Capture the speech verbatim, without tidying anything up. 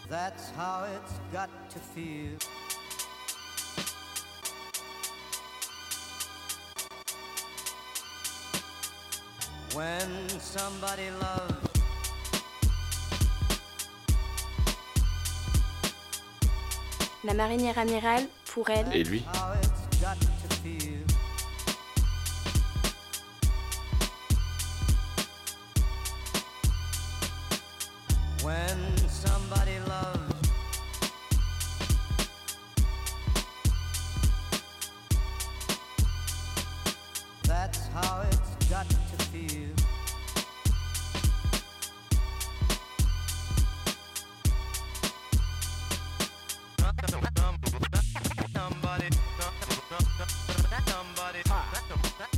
That's how it's got to feel. When somebody loves. La marinière amirale, pour elle, Et lui? How it's got to feel. When somebody loves. That's how it's got to feel. Somebody, somebody, somebody,